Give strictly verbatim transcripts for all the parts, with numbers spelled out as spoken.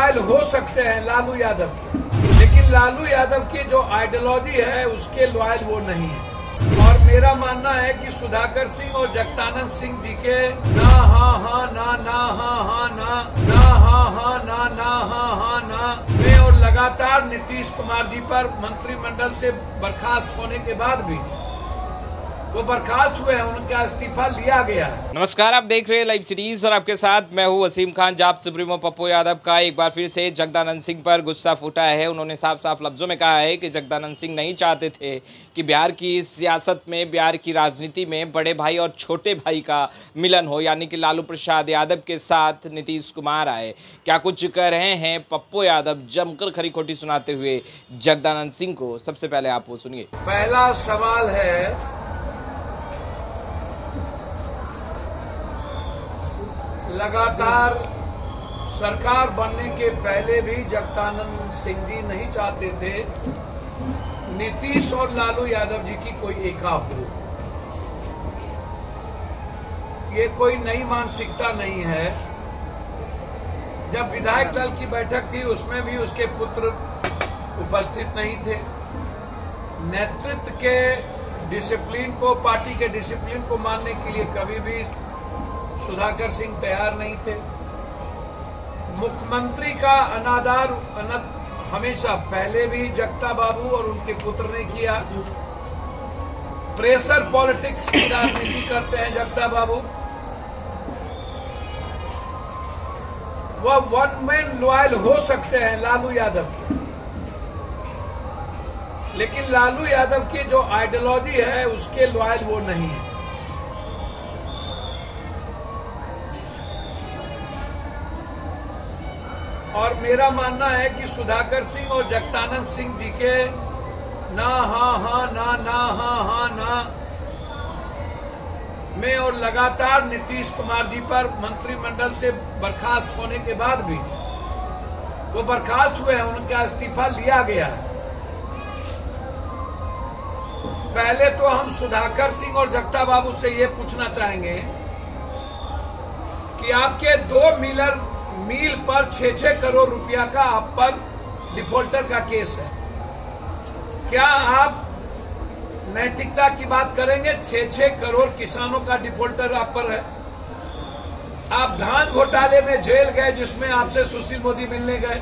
Loyal हो सकते हैं लालू यादव के, लेकिन लालू यादव की जो आइडियोलॉजी है उसके लॉयल वो नहीं है। और मेरा मानना है कि सुधाकर सिंह और जगदानंद सिंह जी के ना हाँ हाँ ना ना हाँ हाँ ना ना हाँ हाँ ना ना हाँ हाँ ना में और लगातार नीतीश कुमार जी पर मंत्रिमंडल से बर्खास्त होने के बाद भी वो बर्खास्त हुए हैं, उनका इस्तीफा लिया गया है। नमस्कार, आप देख रहे हैं लाइव सिटीज और आपके साथ मैं हूं वसीम खान। जाप सुप्रीमो पप्पू यादव का एक बार फिर से जगदानंद सिंह पर गुस्सा फूटा है। उन्होंने साफ साफ लफ्जों में कहा है कि जगदानंद सिंह नहीं चाहते थे कि बिहार की सियासत में, बिहार की राजनीति में बड़े भाई और छोटे भाई का मिलन हो, यानी कि लालू प्रसाद यादव के साथ नीतीश कुमार आए। क्या कुछ कह रहे हैं पप्पू यादव जमकर खरी खोटी सुनाते हुए जगदानंद सिंह को, सबसे पहले आप वो सुनिए। पहला सवाल है, लगातार सरकार बनने के पहले भी जगदानंद सिंह जी नहीं चाहते थे नीतीश और लालू यादव जी की कोई एका हो। ये कोई नई मानसिकता नहीं है। जब विधायक दल की बैठक थी उसमें भी उसके पुत्र उपस्थित नहीं थे। नेतृत्व के डिसिप्लिन को, पार्टी के डिसिप्लिन को मानने के लिए कभी भी सुधाकर सिंह तैयार नहीं थे। मुख्यमंत्री का अनादर हमेशा पहले भी जगता बाबू और उनके पुत्र ने किया। प्रेशर पॉलिटिक्स की राजनीति करते हैं जगता बाबू। वह वन मैन लॉयल हो सकते हैं लालू यादव के, लेकिन लालू यादव की जो आइडियोलॉजी है उसके लॉयल वो नहीं है। और मेरा मानना है कि सुधाकर सिंह और जगदानंद सिंह जी के ना हाँ हाँ ना ना हाँ हाँ ना में और लगातार नीतीश कुमार जी पर मंत्रिमंडल से बर्खास्त होने के बाद भी वो बर्खास्त हुए हैं, उनका इस्तीफा लिया गया है। पहले तो हम सुधाकर सिंह और जगता बाबू से ये पूछना चाहेंगे कि आपके दो मिलर मील पर छह छह करोड़ रुपया का आप पर डिफॉल्टर का केस है। क्या आप नैतिकता की बात करेंगे? छह छह करोड़ किसानों का डिफॉल्टर आप पर है। आप धान घोटाले में जेल गए जिसमें आपसे सुशील मोदी मिलने गए।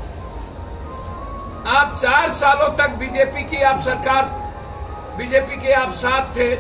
आप चार सालों तक बीजेपी की आप सरकार, बीजेपी के आप साथ थे।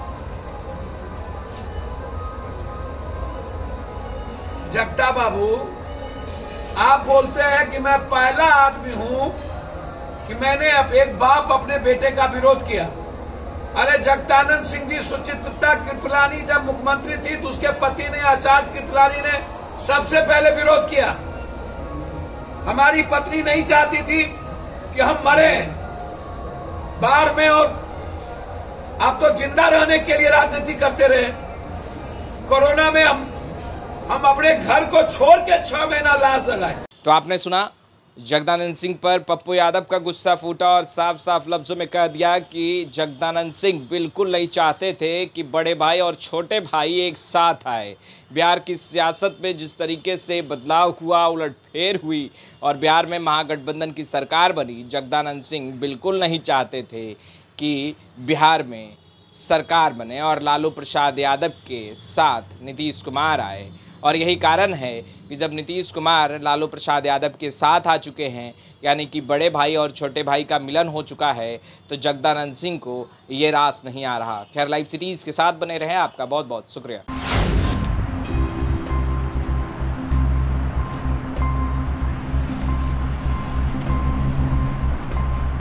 जगता बाबू, आप बोलते हैं कि मैं पहला आदमी हूं कि मैंने अब एक बाप अपने बेटे का विरोध किया। अरे जगदानंद सिंह जी, सुचित्रा कृपलानी जब मुख्यमंत्री थी तो उसके पति ने, आचार्य कृपलानी ने सबसे पहले विरोध किया। हमारी पत्नी नहीं चाहती थी कि हम मरे बाढ़ में, और आप तो जिंदा रहने के लिए राजनीति करते रहे। कोरोना में हम हम अपने घर को छोड़ के छह महीना लाश जलाए। तो आपने सुना, जगदानंद सिंह पर पप्पू यादव का गुस्सा फूटा और साफ साफ लफ्जों में कह दिया कि जगदानंद सिंह बिल्कुल नहीं चाहते थे कि बड़े भाई और छोटे भाई एक साथ आए। बिहार की सियासत में जिस तरीके से बदलाव हुआ, उलटफेर हुई और बिहार में महागठबंधन की सरकार बनी, जगदानंद सिंह बिल्कुल नहीं चाहते थे कि बिहार में सरकार बने और लालू प्रसाद यादव के साथ नीतीश कुमार आए। और यही कारण है कि जब नीतीश कुमार लालू प्रसाद यादव के साथ आ चुके हैं, यानी कि बड़े भाई और छोटे भाई का मिलन हो चुका है, तो जगदानंद सिंह को ये रास नहीं आ रहा। खैर, लाइव सिटीज़ के साथ बने रहें। आपका बहुत बहुत शुक्रिया।